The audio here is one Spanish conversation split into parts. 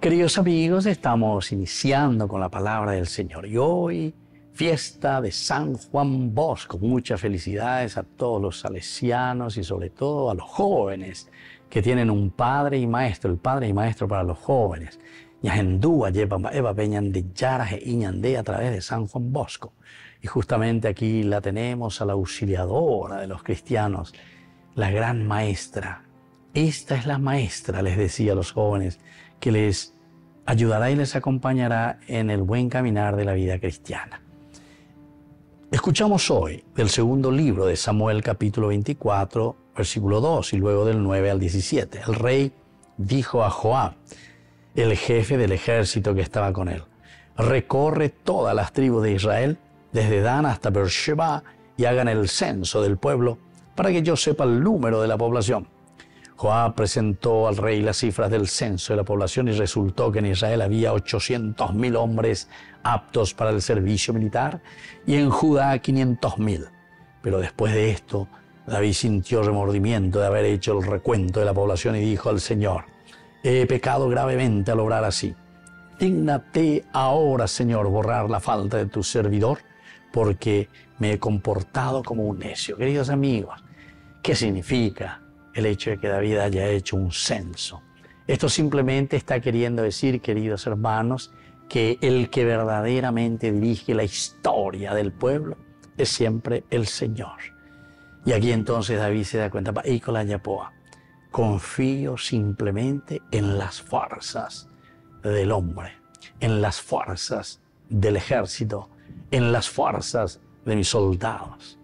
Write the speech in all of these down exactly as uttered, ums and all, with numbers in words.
Queridos amigos, estamos iniciando con la palabra del Señor y hoy, fiesta de San Juan Bosco. Muchas felicidades a todos los salesianos y sobre todo a los jóvenes que tienen un padre y maestro, el padre y maestro para los jóvenes. Ñajendúa lleva Eva Peñan de Yaras e Iñandé a través de San Juan Bosco. Y justamente aquí la tenemos a la auxiliadora de los cristianos, la gran maestra. Esta es la maestra, les decía a los jóvenes, que les ayudará y les acompañará en el buen caminar de la vida cristiana. Escuchamos hoy del segundo libro de Samuel, capítulo veinticuatro, versículo dos, y luego del nueve al diecisiete. El rey dijo a Joab, el jefe del ejército que estaba con él: recorre todas las tribus de Israel, desde Dan hasta Beersheba, y hagan el censo del pueblo, para que yo sepa el número de la población. Joab presentó al rey las cifras del censo de la población y resultó que en Israel había ochocientos mil hombres aptos para el servicio militar y en Judá quinientos mil. Pero después de esto, David sintió remordimiento de haber hecho el recuento de la población y dijo al Señor: he pecado gravemente al obrar así. Dígnate ahora, Señor, borrar la falta de tu servidor, porque me he comportado como un necio. Queridos amigos, ¿qué significa el hecho de que David haya hecho un censo? Esto simplemente está queriendo decir, queridos hermanos, que el que verdaderamente dirige la historia del pueblo es siempre el Señor. Y aquí entonces David se da cuenta, confío simplemente en las fuerzas del hombre, en las fuerzas del ejército, en las fuerzas de mis soldados.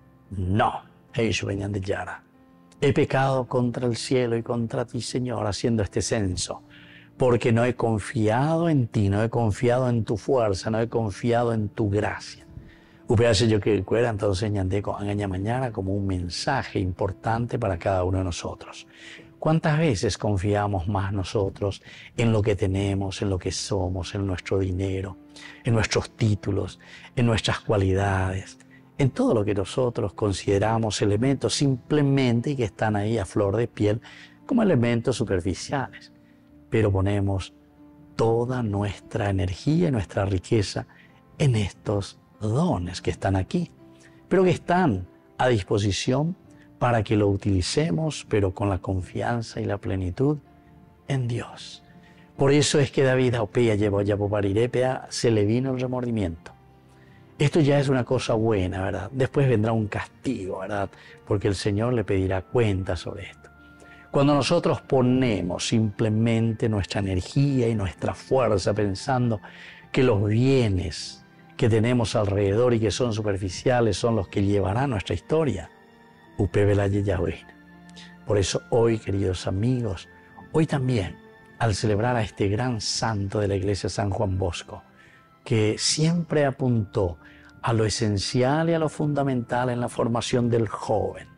No, ellos venían de Yara. He pecado contra el cielo y contra ti, Señor, haciendo este censo, porque no he confiado en ti, no he confiado en tu fuerza, no he confiado en tu gracia. Upease yo que cuera entonces ñandé con angaña mañana como un mensaje importante para cada uno de nosotros. ¿Cuántas veces confiamos más nosotros en lo que tenemos, en lo que somos, en nuestro dinero, en nuestros títulos, en nuestras cualidades, en todo lo que nosotros consideramos elementos simplemente y que están ahí a flor de piel como elementos superficiales? Pero ponemos toda nuestra energía y nuestra riqueza en estos dones que están aquí, pero que están a disposición para que lo utilicemos, pero con la confianza y la plenitud en Dios. Por eso es que David Aupea llevó ya Poparirepea, se le vino el remordimiento. Esto ya es una cosa buena, ¿verdad? Después vendrá un castigo, ¿verdad? Porque el Señor le pedirá cuenta sobre esto. Cuando nosotros ponemos simplemente nuestra energía y nuestra fuerza pensando que los bienes que tenemos alrededor y que son superficiales son los que llevarán nuestra historia, Upebelaye Yahweh. Por eso hoy, queridos amigos, hoy también, al celebrar a este gran santo de la iglesia, San Juan Bosco, que siempre apuntó a lo esencial y a lo fundamental en la formación del joven,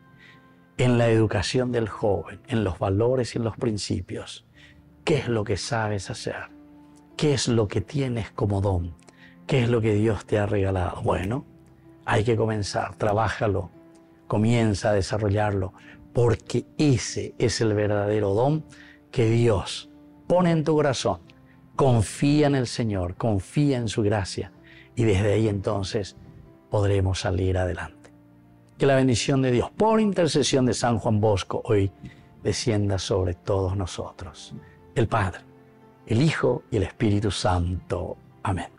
en la educación del joven, en los valores y en los principios. ¿Qué es lo que sabes hacer? ¿Qué es lo que tienes como don? ¿Qué es lo que Dios te ha regalado? Bueno, hay que comenzar, trabájalo, comienza a desarrollarlo, porque ese es el verdadero don que Dios pone en tu corazón. Confía en el Señor, confía en su gracia y desde ahí entonces podremos salir adelante. Que la bendición de Dios, por intercesión de San Juan Bosco, hoy descienda sobre todos nosotros. El Padre, el Hijo y el Espíritu Santo. Amén.